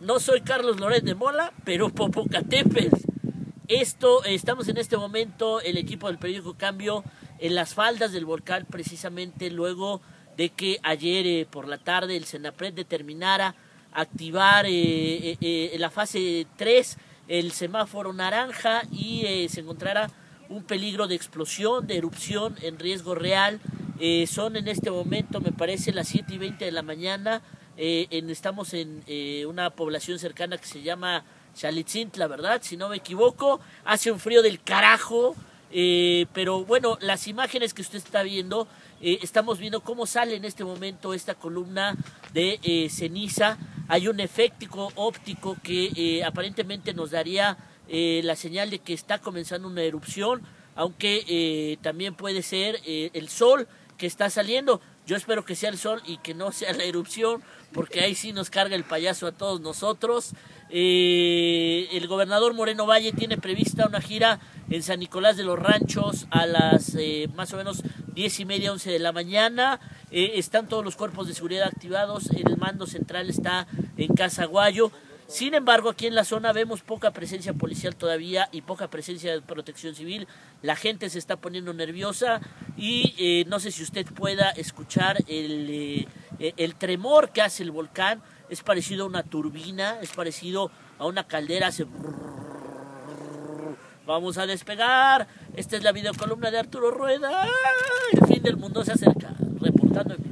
no soy Carlos Loret de Mola, pero Popocatépetl. Estamos en este momento, el equipo del periódico Cambio, en las faldas del volcán, precisamente luego de que ayer por la tarde el Senapred determinara activar la fase 3, el semáforo naranja, y se encontrara un peligro de explosión, de erupción en riesgo real. Son en este momento, me parece, las 7:20 de la mañana. Estamos en una población cercana que se llama Xalitzintla, ¿verdad? Si no me equivoco. Hace un frío del carajo, pero bueno, las imágenes que usted está viendo, estamos viendo cómo sale en este momento esta columna de ceniza. Hay un efecto óptico que aparentemente nos daría la señal de que está comenzando una erupción, aunque también puede ser el sol que está saliendo. Yo espero que sea el sol y que no sea la erupción, porque ahí sí nos carga el payaso a todos nosotros. El gobernador Moreno Valle tiene prevista una gira en San Nicolás de los Ranchos a las más o menos 10:30, 11 de la mañana. Están todos los cuerpos de seguridad activados, el mando central está en Casaguayo. Sin embargo, aquí en la zona vemos poca presencia policial todavía y poca presencia de protección civil. La gente se está poniendo nerviosa y no sé si usted pueda escuchar el tremor que hace el volcán. Es parecido a una turbina, es parecido a una caldera. Hace... Vamos a despegar. Esta es la videocolumna de Arturo Rueda. El fin del mundo se acerca. Reportando en